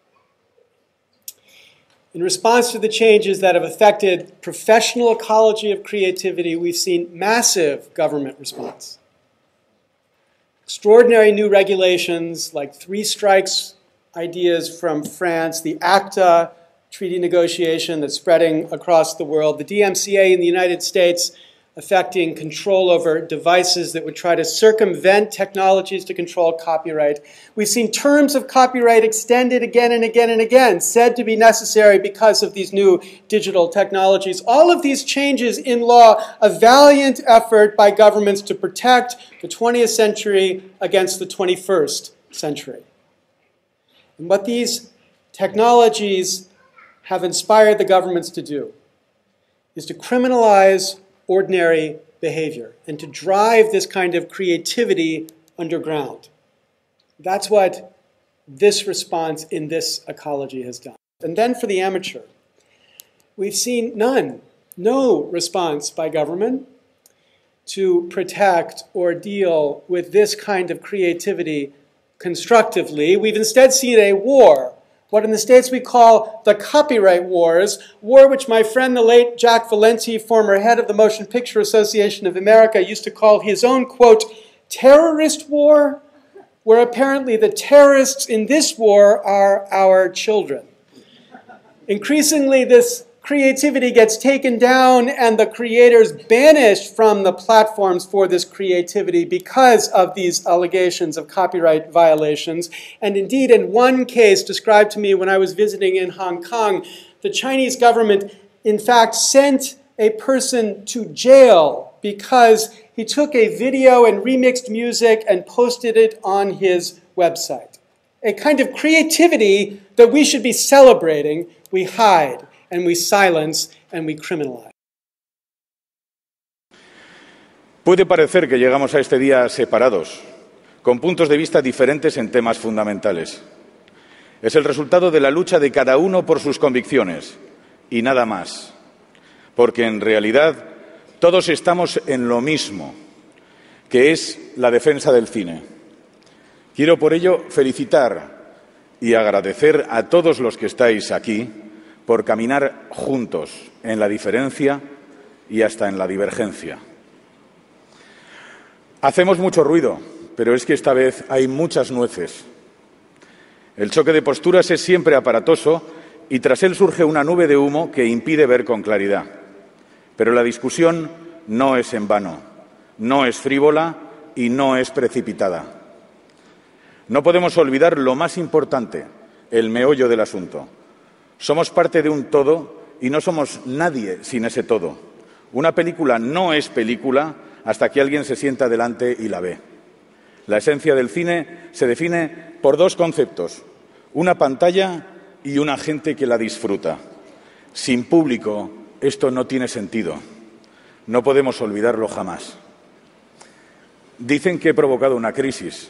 In response to the changes that have affected professional ecology of creativity, we've seen massive government response. Extraordinary new regulations like three strikes ideas from France, the ACTA treaty negotiation that's spreading across the world, the D M C A in the United States affecting control over devices that would try to circumvent technologies to control copyright. We've seen terms of copyright extended again and again and again, said to be necessary because of these new digital technologies. All of these changes in law, a valiant effort by governments to protect the twentieth century against the twenty-first century. And what these technologies have inspired the governments to do is to criminalize ordinary behavior and to drive this kind of creativity underground. That's what this response in this ecology has done. And then for the amateur, we've seen none, no response by government to protect or deal with this kind of creativity constructively. We've instead seen a war, what in the States we call the copyright wars, war which my friend the late Jack Valenti, former head of the Motion Picture Association of America, used to call his own, quote, terrorist war, where apparently the terrorists in this war are our children. Increasingly, this creativity gets taken down and the creators banished from the platforms for this creativity because of these allegations of copyright violations. And indeed, in one case described to me when I was visiting in Hong Kong, the Chinese government, in fact, sent a person to jail because he took a video and remixed music and posted it on his website. A kind of creativity that we should be celebrating, we hide, and we silence, and we criminalize. Puede parecer que llegamos a este día separados, con puntos de vista diferentes en temas fundamentales. Es el resultado de la lucha de cada uno por sus convicciones, y nada más. Porque en realidad todos estamos en lo mismo, que es la defensa del cine. Quiero por ello felicitar y agradecer a todos los que estáis aquí por caminar juntos en la diferencia y hasta en la divergencia. Hacemos mucho ruido, pero es que esta vez hay muchas nueces. El choque de posturas es siempre aparatoso y tras él surge una nube de humo que impide ver con claridad. Pero la discusión no es en vano, no es frívola y no es precipitada. No podemos olvidar lo más importante, el meollo del asunto. Somos parte de un todo y no somos nadie sin ese todo. Una película no es película hasta que alguien se sienta delante y la ve. La esencia del cine se define por dos conceptos, una pantalla y una gente que la disfruta. Sin público, esto no tiene sentido. No podemos olvidarlo jamás. Dicen que he provocado una crisis.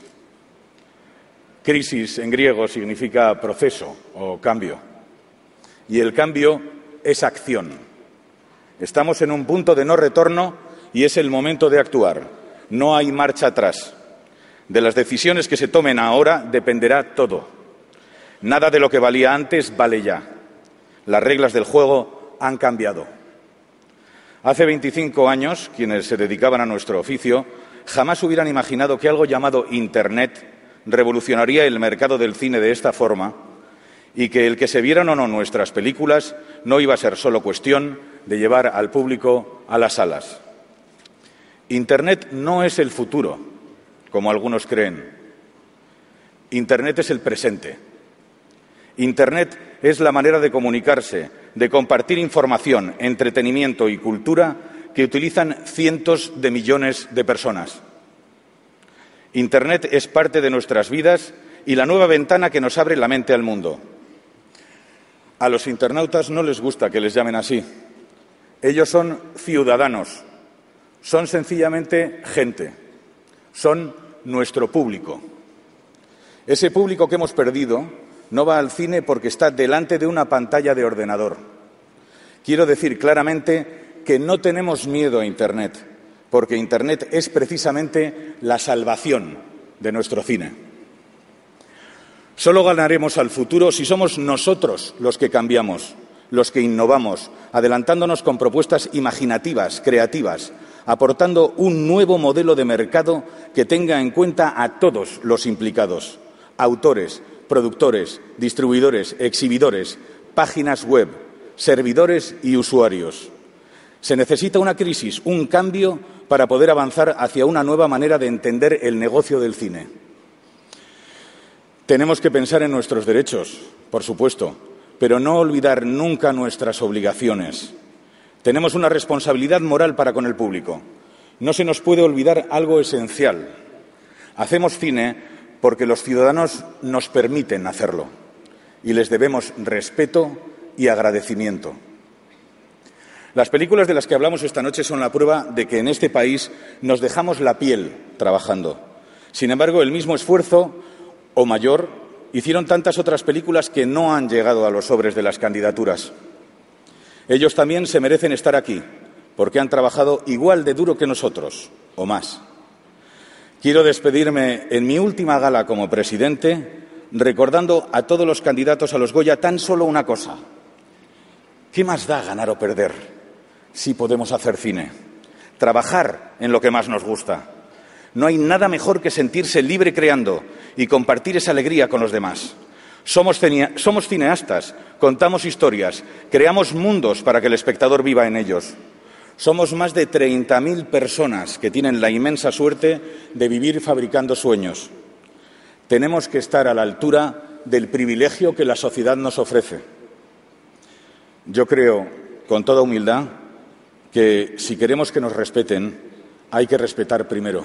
Crisis en griego significa proceso o cambio. Y el cambio es acción. Estamos en un punto de no retorno y es el momento de actuar. No hay marcha atrás. De las decisiones que se tomen ahora dependerá todo. Nada de lo que valía antes vale ya. Las reglas del juego han cambiado. Hace veinticinco años, quienes se dedicaban a nuestro oficio jamás hubieran imaginado que algo llamado Internet revolucionaría el mercado del cine de esta forma y que el que se vieran o no nuestras películas no iba a ser solo cuestión de llevar al público a las salas. Internet no es el futuro, como algunos creen. Internet es el presente. Internet es la manera de comunicarse, de compartir información, entretenimiento y cultura que utilizan cientos de millones de personas. Internet es parte de nuestras vidas y la nueva ventana que nos abre la mente al mundo. A los internautas no les gusta que les llamen así. Ellos son ciudadanos, son sencillamente gente, son nuestro público. Ese público que hemos perdido no va al cine porque está delante de una pantalla de ordenador. Quiero decir claramente que no tenemos miedo a Internet, porque Internet es precisamente la salvación de nuestro cine. Solo ganaremos al futuro si somos nosotros los que cambiamos, los que innovamos, adelantándonos con propuestas imaginativas, creativas, aportando un nuevo modelo de mercado que tenga en cuenta a todos los implicados, autores, productores, distribuidores, exhibidores, páginas web, servidores y usuarios. Se necesita una crisis, un cambio para poder avanzar hacia una nueva manera de entender el negocio del cine. Tenemos que pensar en nuestros derechos, por supuesto, pero no olvidar nunca nuestras obligaciones. Tenemos una responsabilidad moral para con el público. No se nos puede olvidar algo esencial. Hacemos cine porque los ciudadanos nos permiten hacerlo y les debemos respeto y agradecimiento. Las películas de las que hablamos esta noche son la prueba de que en este país nos dejamos la piel trabajando. Sin embargo, el mismo esfuerzo, o mayor, hicieron tantas otras películas que no han llegado a los sobres de las candidaturas. Ellos también se merecen estar aquí, porque han trabajado igual de duro que nosotros, o más. Quiero despedirme en mi última gala como presidente, recordando a todos los candidatos a los Goya tan solo una cosa. ¿Qué más da ganar o perder si podemos hacer cine? Trabajar en lo que más nos gusta. No hay nada mejor que sentirse libre creando y compartir esa alegría con los demás. Somos, somos cineastas, contamos historias, creamos mundos para que el espectador viva en ellos. Somos más de treinta mil personas que tienen la inmensa suerte de vivir fabricando sueños. Tenemos que estar a la altura del privilegio que la sociedad nos ofrece. Yo creo, con toda humildad, que si queremos que nos respeten, hay que respetar primero.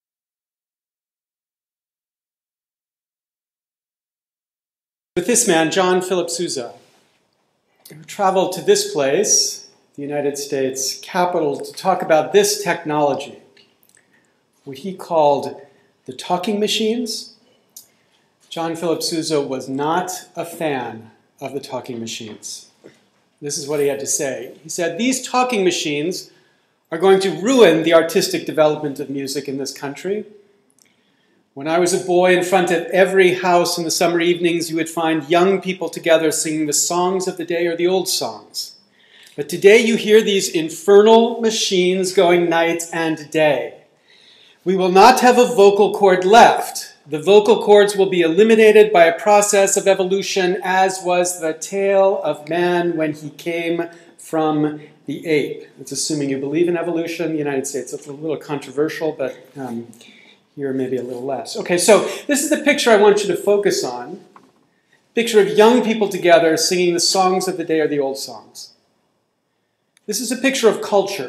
With this man, John Philip Sousa, who traveled to this place, the United States Capitol, to talk about this technology, what he called the talking machines. John Philip Sousa was not a fan of the talking machines. This is what he had to say. He said, "These talking machines are going to ruin the artistic development of music in this country. When I was a boy, in front of every house in the summer evenings, you would find young people together singing the songs of the day or the old songs. But today you hear these infernal machines going night and day. We will not have a vocal cord left. The vocal cords will be eliminated by a process of evolution, as was the tale of man when he came from the ape." It's assuming you believe in evolution in the United States. It's a little controversial, but um, here maybe a little less. Okay, so this is the picture I want you to focus on. Picture of young people together singing the songs of the day or the old songs. This is a picture of culture.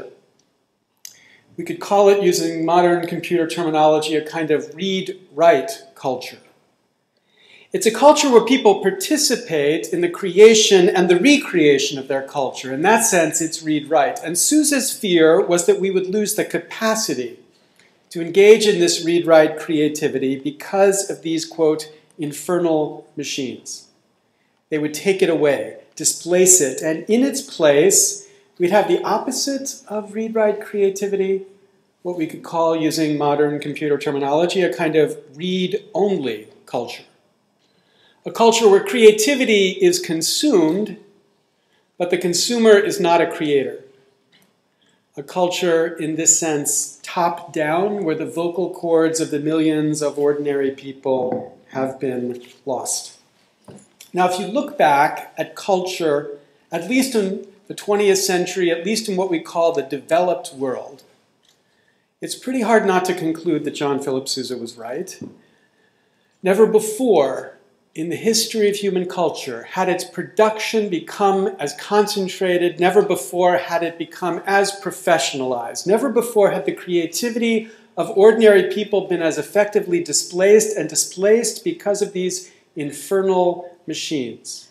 We could call it, using modern computer terminology, a kind of read-write culture. It's a culture where people participate in the creation and the recreation of their culture. In that sense, it's read-write. And Sousa's fear was that we would lose the capacity to engage in this read-write creativity because of these, quote, infernal machines. They would take it away, displace it, and in its place, we'd have the opposite of read-write creativity, what we could call, using modern computer terminology, a kind of read-only culture. A culture where creativity is consumed, but the consumer is not a creator. A culture, in this sense, top-down, where the vocal cords of the millions of ordinary people have been lost. Now, if you look back at culture, at least in the twentieth century, at least in what we call the developed world, it's pretty hard not to conclude that John Philip Sousa was right. Never before in the history of human culture had its production become as concentrated, never before had it become as professionalized, never before had the creativity of ordinary people been as effectively displaced and displaced because of these infernal machines.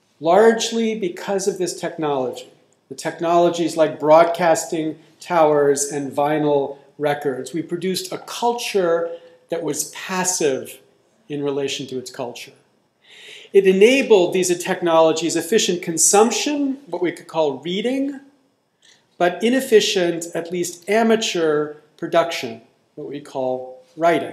Largely because of this technology, the technologies like broadcasting towers and vinyl records. We produced a culture that was passive in relation to its culture. It enabled these technologies efficient consumption, what we could call reading, but inefficient, at least amateur production, what we call writing.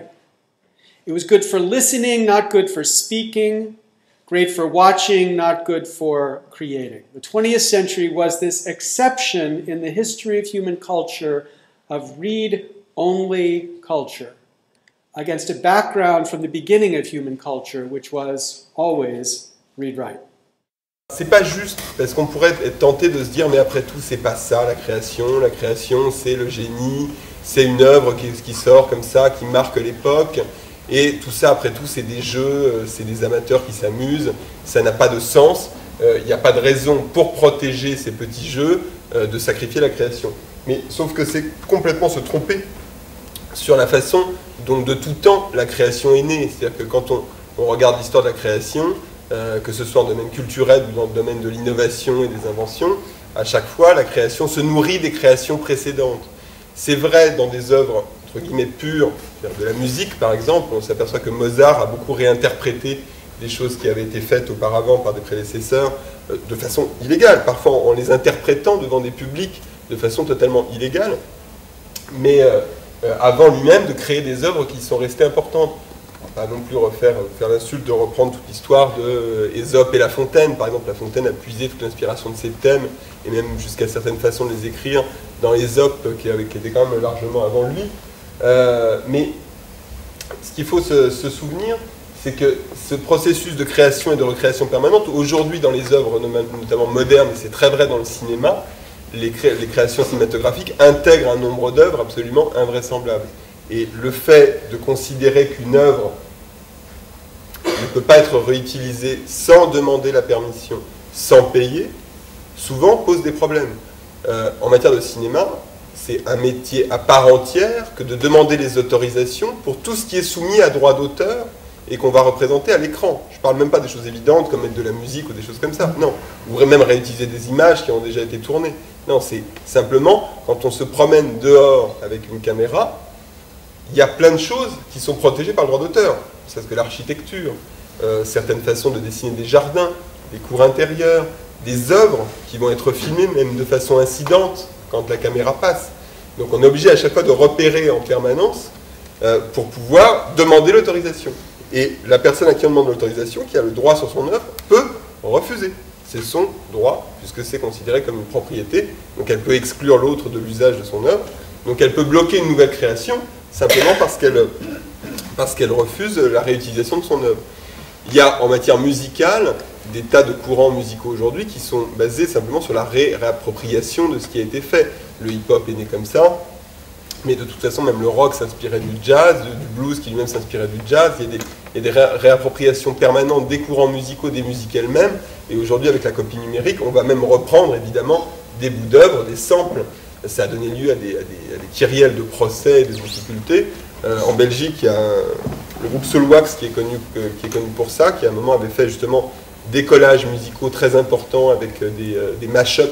It was good for listening, not good for speaking, great for watching, not good for creating. The twentieth century was this exception in the history of human culture of read-only culture, against a background from the beginning of human culture, which was always read-write. C'est pas juste, parce qu'on pourrait être tenté de se dire, mais après tout, c'est pas ça la création. La création, c'est le génie, c'est une œuvre qui, qui sort comme ça, qui marque l'époque. Et tout ça, après tout, c'est des jeux, c'est des amateurs qui s'amusent. Ça n'a pas de sens. Il n'y a pas de raison pour protéger ces petits jeux de sacrifier la création. Mais sauf que c'est complètement se tromper sur la façon dont de tout temps la création est née. C'est-à-dire que quand on, on regarde l'histoire de la création, euh, que ce soit en domaine culturel ou dans le domaine de l'innovation et des inventions, à chaque fois la création se nourrit des créations précédentes. C'est vrai dans des œuvres entre guillemets pures, de la musique par exemple, on s'aperçoit que Mozart a beaucoup réinterprété des choses qui avaient été faites auparavant par des prédécesseurs euh, de façon illégale, parfois en les interprétant devant des publics de façon totalement illégale, mais euh, euh, avant lui-même de créer des œuvres qui sont restées importantes. On va pas non plus refaire faire l'insulte de reprendre toute l'histoire de Ésope et La Fontaine. Par exemple, La Fontaine a puisé toute l'inspiration de ses thèmes, et même jusqu'à certaines façons de les écrire dans Ésope, qui, qui était quand même largement avant lui. Euh, mais ce qu'il faut se, se souvenir, c'est que ce processus de création et de recréation permanente, aujourd'hui dans les œuvres notamment modernes, et c'est très vrai dans le cinéma, les, cré les créations cinématographiques intègrent un nombre d'œuvres absolument invraisemblables. Et le fait de considérer qu'une œuvre ne peut pas être réutilisée sans demander la permission, sans payer, souvent pose des problèmes. Euh, en matière de cinéma, c'est un métier à part entière que de demander les autorisations pour tout ce qui est soumis à droit d'auteur et qu'on va représenter à l'écran. Je ne parle même pas des choses évidentes comme mettre de la musique ou des choses comme ça, non. Ou même réutiliser des images qui ont déjà été tournées. Non, c'est simplement quand on se promène dehors avec une caméra, il y a plein de choses qui sont protégées par le droit d'auteur. C'est que l'architecture, euh, certaines façons de dessiner des jardins, des cours intérieurs, des œuvres qui vont être filmées même de façon incidente quand la caméra passe. Donc on est obligé à chaque fois de repérer en permanence euh, pour pouvoir demander l'autorisation. Et la personne à qui on demande l'autorisation, qui a le droit sur son œuvre, peut refuser. C'est son droit, puisque c'est considéré comme une propriété. Donc elle peut exclure l'autre de l'usage de son œuvre. Donc elle peut bloquer une nouvelle création, simplement parce qu'elle parce qu'elle refuse la réutilisation de son œuvre. Il y a en matière musicale des tas de courants musicaux aujourd'hui qui sont basés simplement sur la ré réappropriation de ce qui a été fait. Le hip-hop est né comme ça, mais de toute façon même le rock s'inspirait du jazz, du blues qui lui-même s'inspirait du jazz. Il y a des, il y a des ré réappropriations permanentes des courants musicaux, des musiques elles-mêmes, et aujourd'hui avec la copie numérique, on va même reprendre évidemment des bouts d'œuvres, des samples. Ça a donné lieu à des, à des, à des kyrielles de procès et de difficultés. Euh, en Belgique, il y a un, le groupe Soulwax qui est, connu, qui est connu pour ça, qui à un moment avait fait justement des collages musicaux très importants avec des, des mash-ups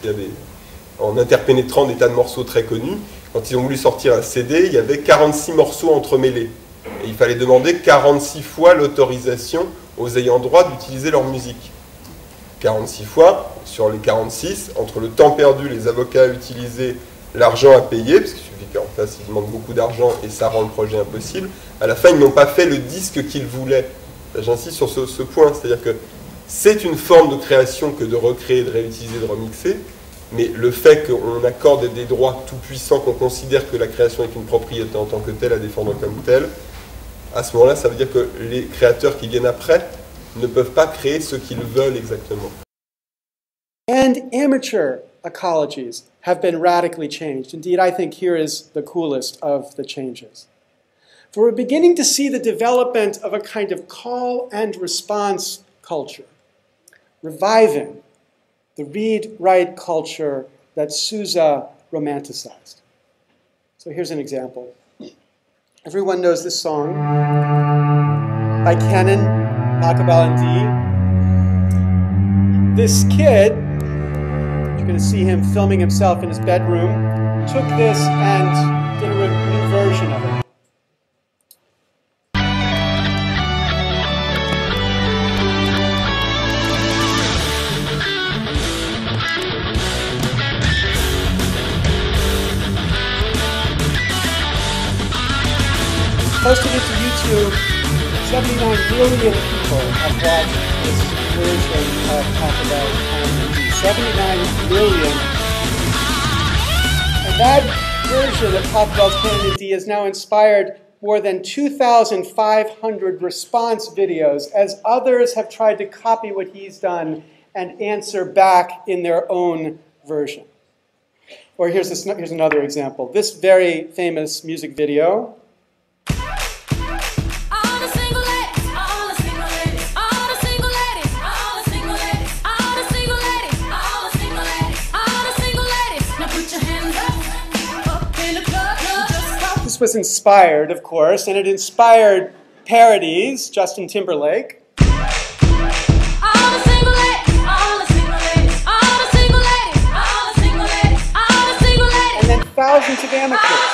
en interpénétrant des tas de morceaux très connus. Quand ils ont voulu sortir un C D, il y avait quarante-six morceaux entremêlés. Et il fallait demander quarante-six fois l'autorisation aux ayants droit d'utiliser leur musique. quarante-six fois, sur les quarante-six, entre le temps perdu, les avocats utilisés, l'argent à payer, parce qu'il suffit qu'en face ils demandent beaucoup d'argent et ça rend le projet impossible, à la fin ils n'ont pas fait le disque qu'ils voulaient. J'insiste sur ce, ce point, c'est-à-dire que c'est une forme de création que de recréer, de réutiliser, de remixer, mais le fait qu'on accorde des droits tout puissants, qu'on considère que la création est une propriété en tant que telle, à défendre comme telle, à ce moment-là, ça veut dire que les créateurs qui viennent après ne peuvent pas créer ce qu'ils veulent exactement. And amateur ecologies have been radically changed. Indeed, I think here is the coolest of the changes. For we're beginning to see the development of a kind of call and response culture, reviving the read-write culture that Sousa romanticized. So here's an example. Everyone knows this song by Kenan, Makabal and Dee. This kid, you're going to see him filming himself in his bedroom, took this and did a new version of it. Posted it to YouTube, seventy-nine million people have watched this version of Makabal and Dee. seventy-nine million. And that version of Makabal and Dee has now inspired more than two thousand five hundred response videos as others have tried to copy what he's done and answer back in their own version. Or here's, this, here's another example. This very famous music video. This was inspired, of course, and it inspired parodies, Justin Timberlake. And then thousands of amateurs.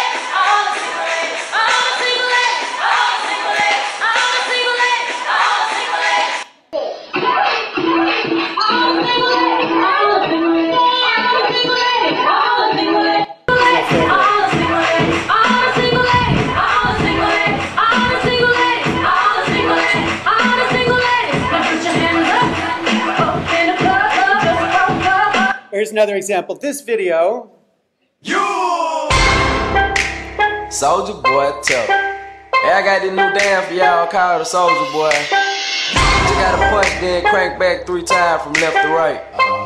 Here's another example. This video. You! Soulja Boy, tell. Hey, I got this new dance for y'all called the Soldier Boy. You gotta punch, then crank back three times from left to right.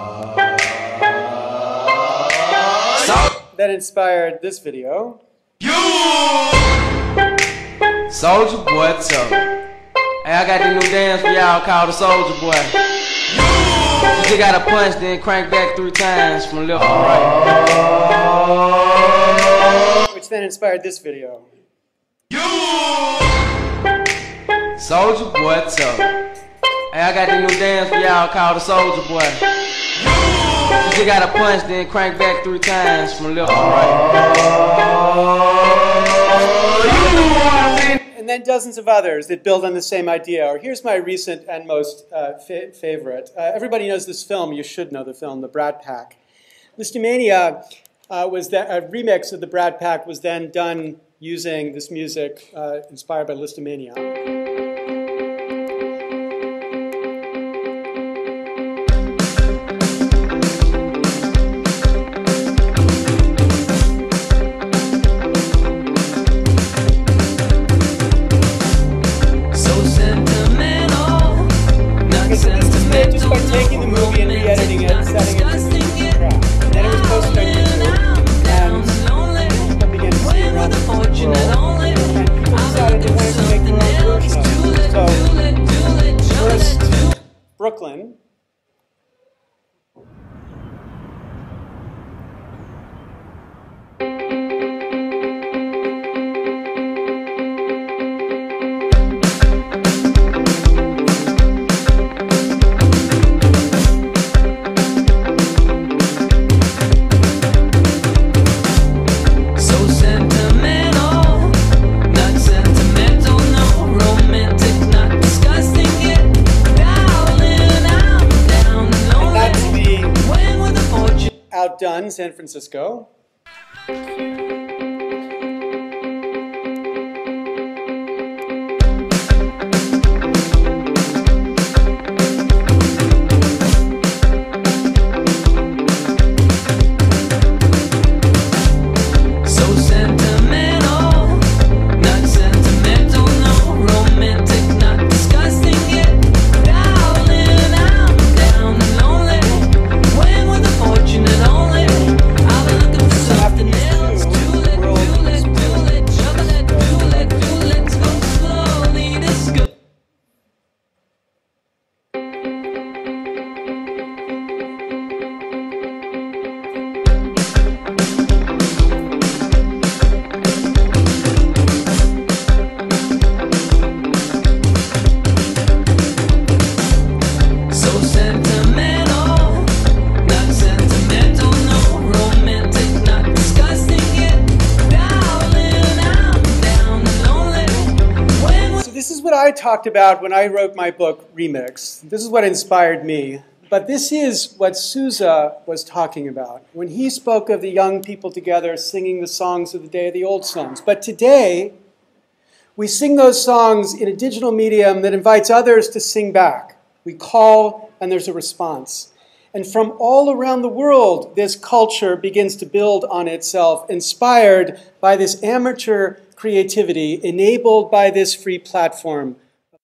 That inspired this video. Soldier Boy tough. Hey, I got this new dance for y'all called the Soldier Boy. You just gotta punch, then crank back three times from left to right. Which then inspired this video. Soldier Boy tough. Hey, I got this new dance for y'all called the Soldier Boy. You just gotta punch, then crank back three times from left to right. And then dozens of others that build on the same idea. Or here's my recent and most uh, fa favorite. Uh, everybody knows this film. You should know the film, The Brat Pack. Listomania uh, was that a remix of The Brat Pack was then done using this music uh, inspired by Listomania. Brooklyn. Outdone San Francisco. I talked about when I wrote my book, Remix. This is what inspired me. But this is what Sousa was talking about when he spoke of the young people together singing the songs of the day, the old songs. But today, we sing those songs in a digital medium that invites others to sing back. We call, and there's a response. And from all around the world, this culture begins to build on itself, inspired by this amateur creativity enabled by this free platform.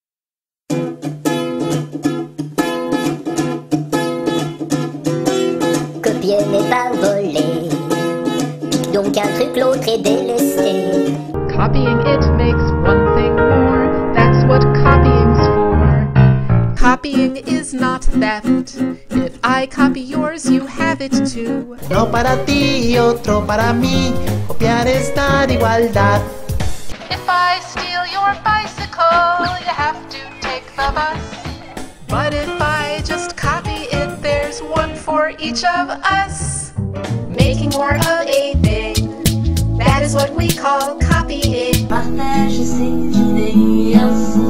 Copier n'est pas voler, pique donc un truc l'autre est délesté. Copying it makes one thing more, that's what copying's for. Copying is not theft, if I copy yours you have it too. Uno para ti y otro para mí, copiar es dar igualdad. If I steal your bicycle, you have to take the bus. But if I just copy it, there's one for each of us. Making more of a thing, that is what we call copying. Partage ses idées.